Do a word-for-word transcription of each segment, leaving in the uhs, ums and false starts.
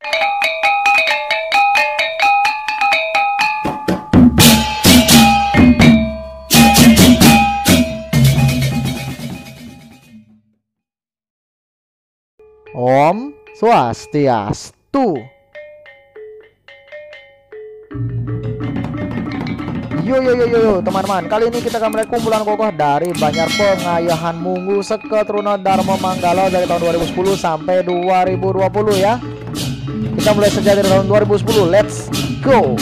Om Swastiastu. Yo yo yo yo teman-teman, kali ini kita akan melihat kumpulan kokoh dari Banjar Pengayahan Munggu Seketruna Dharma Manggala dari tahun dua ribu sepuluh sampai dua ribu dua puluh ya. Kita mulai saja dari tahun dua ribu sepuluh. Let's go.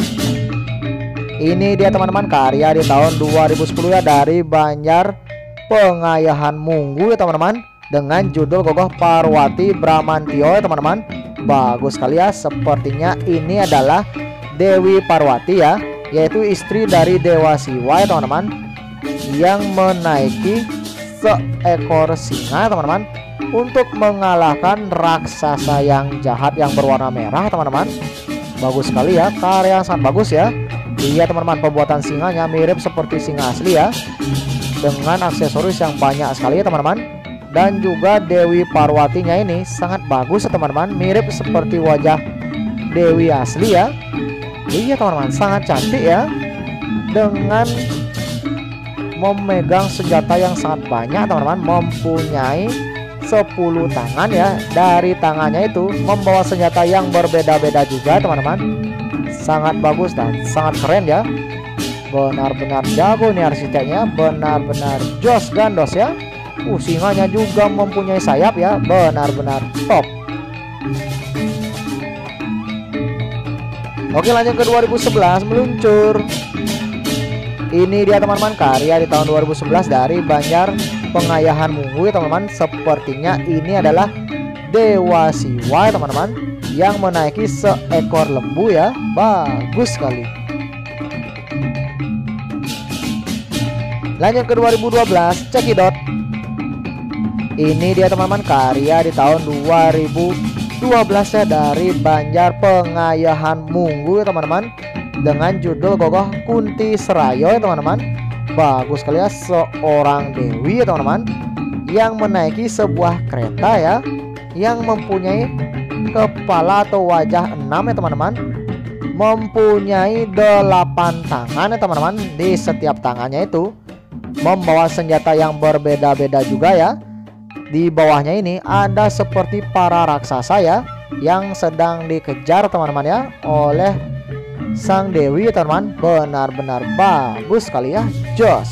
Ini dia teman-teman, karya di tahun dua ribu sepuluh ya dari Banjar Pengayahan Munggu ya teman-teman, dengan judul kokoh Parwati Bramantio ya teman-teman. Bagus sekali ya, sepertinya ini adalah Dewi Parwati ya, yaitu istri dari Dewa Siwa ya teman-teman, yang menaiki seekor singa teman-teman untuk mengalahkan raksasa yang jahat yang berwarna merah teman-teman. Bagus sekali ya, karya yang sangat bagus ya. Iya teman-teman, pembuatan singanya mirip seperti singa asli ya, dengan aksesoris yang banyak sekali ya teman-teman. Dan juga Dewi Parwatinya ini sangat bagus ya teman-teman, mirip seperti wajah Dewi asli ya. Iya teman-teman, sangat cantik ya, dengan memegang senjata yang sangat banyak teman-teman, mempunyai sepuluh tangan ya. Dari tangannya itu membawa senjata yang berbeda-beda juga teman-teman. Sangat bagus dan sangat keren ya. Benar-benar jago nih arsiteknya, benar-benar jos gandos ya. Uh, singanya juga mempunyai sayap ya, benar-benar top. Oke, lanjut ke dua ribu sebelas meluncur. Ini dia teman-teman, karya di tahun dua ribu sebelas dari Banjar Pengayahan Munggu ya teman-teman. Sepertinya ini adalah Dewa Siwa ya teman-teman, yang menaiki seekor lembu ya. Bagus sekali. Lanjut ke dua ribu dua belas, cekidot. Ini dia teman-teman, karya di tahun dua ribu dua belas ya dari Banjar Pengayahan Munggu ya teman-teman, dengan judul kokoh Kunti Serayo ya teman-teman. Bagus sekali ya, seorang dewi ya teman-teman, yang menaiki sebuah kereta ya, yang mempunyai kepala atau wajah enam ya teman-teman, mempunyai delapan tangan ya teman-teman. Di setiap tangannya itu membawa senjata yang berbeda-beda juga ya. Di bawahnya ini ada seperti para raksasa ya, yang sedang dikejar teman-teman ya oleh sang dewi ya teman-teman. Benar-benar bagus sekali ya, jos.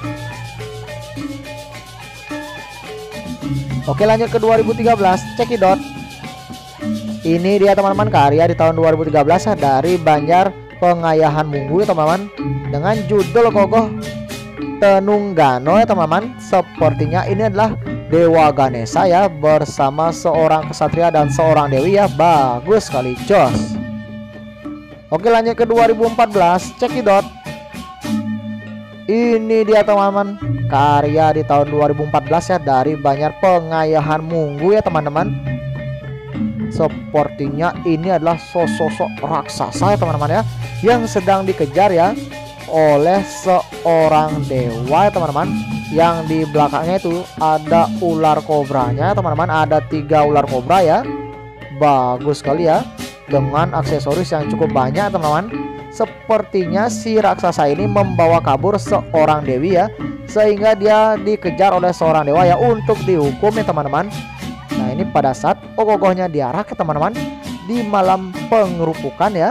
Oke, lanjut ke dua ribu tiga belas, cekidot. Ini dia teman-teman, karya di tahun dua ribu tiga belas ya dari Banjar Pengayahan Munggu ya teman-teman, dengan judul kokoh Tenunggano ya teman-teman. Sepertinya ini adalah Dewa Ganesha ya, bersama seorang kesatria dan seorang dewi ya. Bagus sekali, jos. Oke, lanjut ke dua ribu empat belas, cekidot. Ini dia teman-teman, karya di tahun dua ribu empat belas ya dari Banjar Pengayahan Munggu ya teman-teman. Sepertinya ini adalah sosok raksasa ya teman-teman ya, yang sedang dikejar ya oleh seorang dewa ya teman-teman. Yang di belakangnya itu ada ular kobranya teman-teman, ada tiga ular kobra ya. Bagus sekali ya, dengan aksesoris yang cukup banyak teman-teman. Sepertinya si raksasa ini membawa kabur seorang dewi ya, sehingga dia dikejar oleh seorang dewa ya untuk dihukum ya teman-teman. Nah, ini pada saat kokohnya diarak ya teman-teman, di malam pengerupukan ya.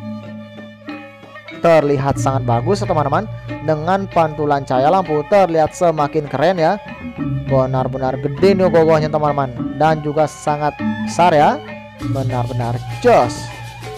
Terlihat sangat bagus ya teman-teman, dengan pantulan cahaya lampu terlihat semakin keren ya. Benar-benar gede nih kokohnya teman-teman, dan juga sangat besar ya. Benar-benar jos.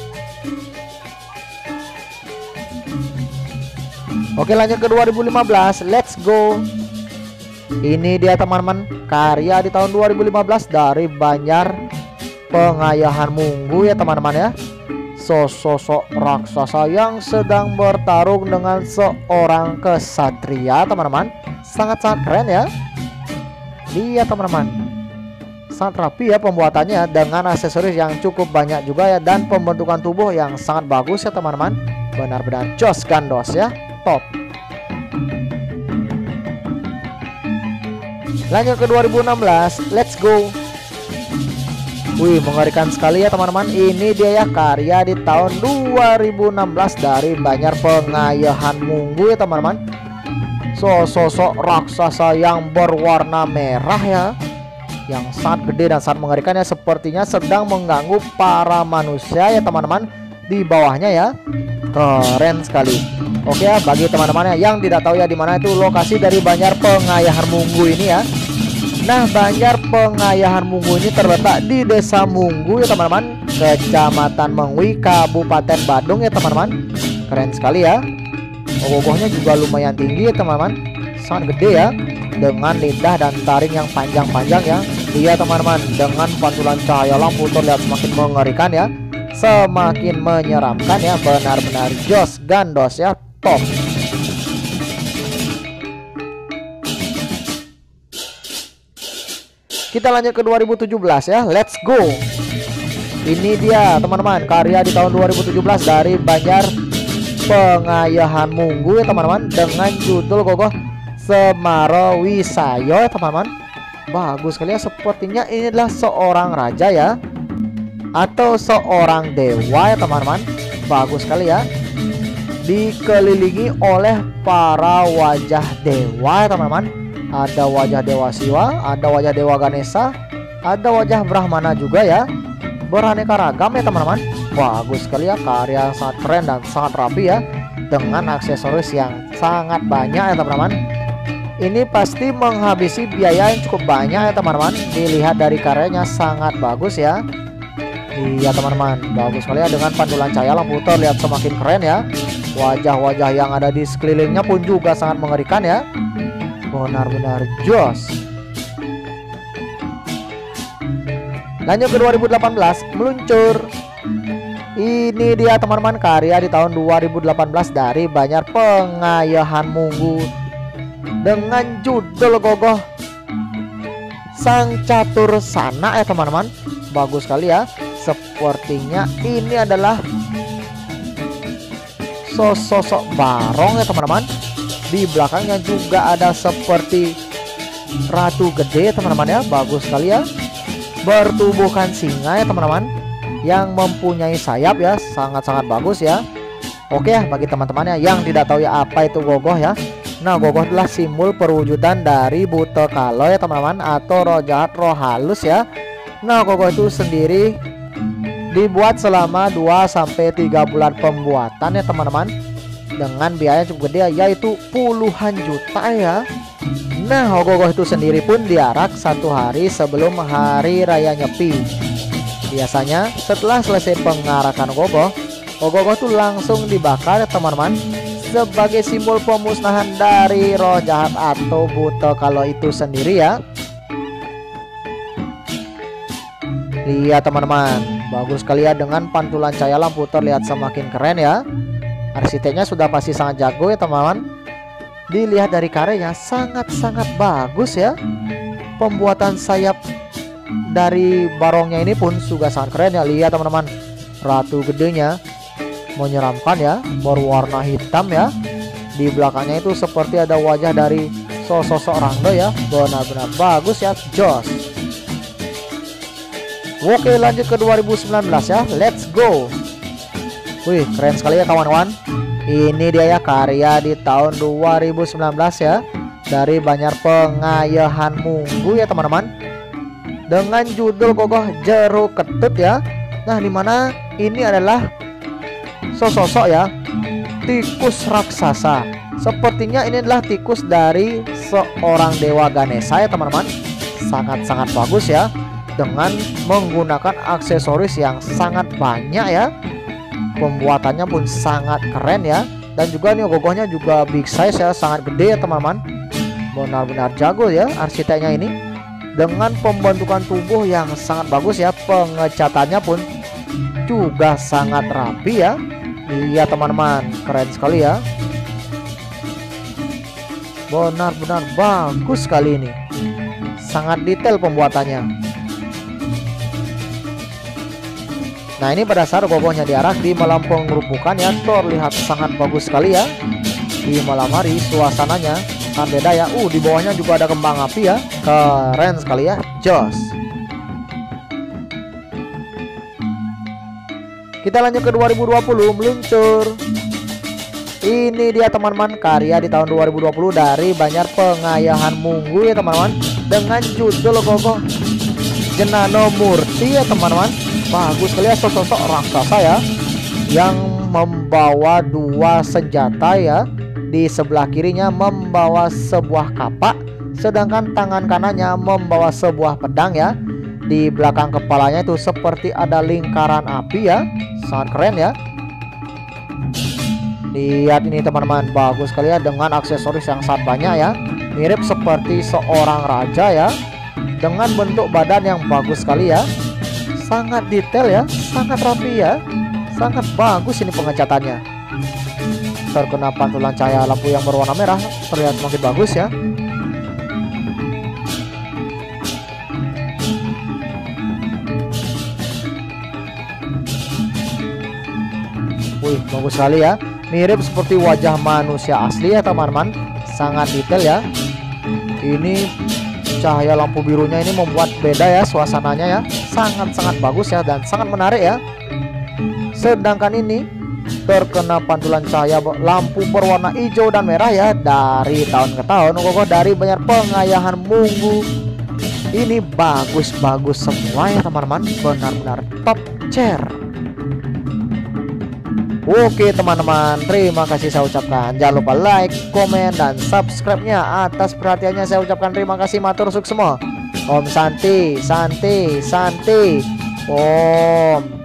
Oke, lanjut ke dua ribu lima belas, let's go. Ini dia teman-teman, karya di tahun dua ribu lima belas dari Banjar Pengayahan Munggu ya teman-teman ya. Sosok raksasa yang sedang bertarung dengan seorang kesatria teman-teman. Sangat-sangat keren ya. Iya teman-teman, sangat rapi ya pembuatannya, dengan aksesoris yang cukup banyak juga ya, dan pembentukan tubuh yang sangat bagus ya teman-teman. Benar-benar jos gandos ya, top. Lanjut ke dua ribu enam belas, let's go. Wih, mengerikan sekali ya teman-teman. Ini dia ya, karya di tahun dua ribu enam belas dari Banjar Pengayahan Munggu ya teman-teman. So, sosok raksasa yang berwarna merah ya, yang sangat gede dan sangat mengerikan ya. Sepertinya sedang mengganggu para manusia ya teman-teman di bawahnya ya. Keren sekali. Oke ya, bagi teman-teman yang tidak tahu ya di mana itu lokasi dari Banjar Pengayahan Munggu ini ya. Nah, Banjar Pengayahan Munggu ini terletak di Desa Munggu ya teman-teman, Kecamatan Mengwi, Kabupaten Badung ya teman-teman. Keren sekali ya. Ogohnya juga lumayan tinggi ya teman-teman, sangat gede ya, dengan lidah dan taring yang panjang-panjang ya. Iya teman-teman, dengan pantulan cahaya lampu terlihat semakin mengerikan ya, semakin menyeramkan ya. Benar-benar jos, gandos ya, top. Kita lanjut ke dua ribu tujuh belas ya, let's go. Ini dia teman-teman, karya di tahun dua ribu tujuh belas dari Banjar Pengayahan Munggu ya teman-teman, dengan judul Gogoh Semaro Wisayo ya teman-teman. Bagus sekali ya, sepertinya ini adalah seorang raja ya, atau seorang dewa ya teman-teman. Bagus sekali ya, dikelilingi oleh para wajah dewa ya teman-teman. Ada wajah Dewa Siwa, ada wajah Dewa Ganesha, ada wajah Brahmana juga ya. Beraneka ragam ya teman-teman. Bagus sekali ya, karya sangat keren dan sangat rapi ya, dengan aksesoris yang sangat banyak ya teman-teman. Ini pasti menghabisi biaya yang cukup banyak ya teman-teman. Dilihat dari karyanya sangat bagus ya. Iya teman-teman, bagus sekali ya, dengan pantulan cahaya lampu terlihat semakin keren ya. Wajah-wajah yang ada di sekelilingnya pun juga sangat mengerikan ya. Benar-benar jos. Lanjut ke dua ribu delapan belas, meluncur. Ini dia teman-teman, karya di tahun dua ribu delapan belas dari Banjar Pengayahan Munggu, dengan judul Gogoh Sang Catur Sana ya teman-teman. Bagus sekali ya, sepertinya ini adalah sosok barong ya teman-teman. Di belakangnya juga ada seperti ratu gede teman-teman ya. Bagus sekali ya, bertubuhkan singa ya teman-teman, yang mempunyai sayap ya, sangat-sangat bagus ya. Oke ya, bagi teman-temannya yang tidak tahu ya apa itu Gogoh ya. Nah, Gogoh adalah simbol perwujudan dari Buta Kalo ya teman-teman, atau roh jahat, roh halus ya. Nah, Gogoh itu sendiri dibuat selama dua sampai tiga bulan pembuatan ya teman-teman, dengan biaya cukup gede yaitu puluhan juta ya. Nah, Gogoh itu sendiri pun diarak satu hari sebelum hari raya Nyepi. Biasanya setelah selesai pengarakan Gogoh, Gogoh itu langsung dibakar ya teman-teman, sebagai simbol pemusnahan dari roh jahat atau Buta Kalo itu sendiri ya. Lihat teman-teman, bagus sekali ya, dengan pantulan cahaya lampu terlihat semakin keren ya. Arsiteknya sudah pasti sangat jago ya teman-teman. Dilihat dari karyanya sangat-sangat bagus ya. Pembuatan sayap dari barongnya ini pun juga sangat keren ya. Lihat teman-teman, ratu gedenya menyeramkan ya, berwarna hitam ya. Di belakangnya itu seperti ada wajah dari sosok Rangdo ya. Benar-benar bagus ya, jos. Oke, lanjut ke dua ribu sembilan belas ya, let's go. Wih, keren sekali ya kawan-kawan. Ini dia ya, karya di tahun dua ribu sembilan belas ya, dari Banjar Pengayahan Munggu ya teman-teman, dengan judul Gogoh Jero Ketut ya. Nah, dimana ini adalah sosok ya, tikus raksasa. Sepertinya ini adalah tikus dari seorang Dewa Ganesha ya teman-teman. Sangat-sangat bagus ya, dengan menggunakan aksesoris yang sangat banyak ya. Pembuatannya pun sangat keren ya. Dan juga nih Gogohnya juga big size ya, sangat gede ya teman-teman. Benar-benar jago ya arsiteknya ini, dengan pembentukan tubuh yang sangat bagus ya. Pengecatannya pun juga sangat rapi ya. Iya teman-teman, keren sekali ya. Benar-benar bagus sekali ini, sangat detail pembuatannya. Nah, ini pada saat Gogohnya diarak di malam pengerupukan ya, terlihat sangat bagus sekali ya. Di malam hari suasananya sangat beda ya. Uh, di bawahnya juga ada kembang api ya. Keren sekali ya, jos. Kita lanjut ke dua ribu dua puluh, meluncur. Ini dia teman-teman, karya di tahun dua ribu dua puluh dari Banjar Pengayahan Munggu ya teman-teman, dengan judul Gogoh Jenano Murti ya teman-teman. Bagus sekali ya, sosok raksasa ya, yang membawa dua senjata ya. Di sebelah kirinya membawa sebuah kapak, sedangkan tangan kanannya membawa sebuah pedang ya. Di belakang kepalanya itu seperti ada lingkaran api ya. Sangat keren ya. Lihat ini teman-teman, bagus sekali ya, dengan aksesoris yang sangat banyak ya. Mirip seperti seorang raja ya, dengan bentuk badan yang bagus sekali ya. Sangat detail ya, sangat rapi ya. Sangat bagus ini pengecatannya. Terkena pantulan cahaya lampu yang berwarna merah, terlihat makin bagus ya. Wih, bagus sekali ya. Mirip seperti wajah manusia asli ya teman-teman. Sangat detail ya. Ini cahaya lampu birunya ini membuat beda ya suasananya ya. Sangat-sangat bagus ya, dan sangat menarik ya. Sedangkan ini terkena pantulan cahaya lampu berwarna hijau dan merah ya. Dari tahun ke tahun Gogoh dari Banjar Pengayahan Munggu ini bagus-bagus semua ya teman-teman. Benar-benar top chair. Oke teman-teman, terima kasih saya ucapkan. Jangan lupa like, komen, dan subscribe-nya. Atas perhatiannya saya ucapkan terima kasih. Matur sukses semua. Om Santi, Santi, Santi. Om